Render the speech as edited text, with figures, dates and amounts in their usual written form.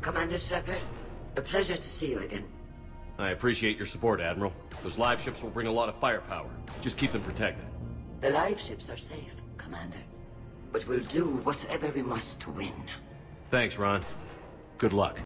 Commander Shepard, a pleasure to see you again. I appreciate your support, Admiral. Those live ships will bring a lot of firepower. Just keep them protected. The live ships are safe, Commander. But we'll do whatever we must to win. Thanks, Ron. Good luck.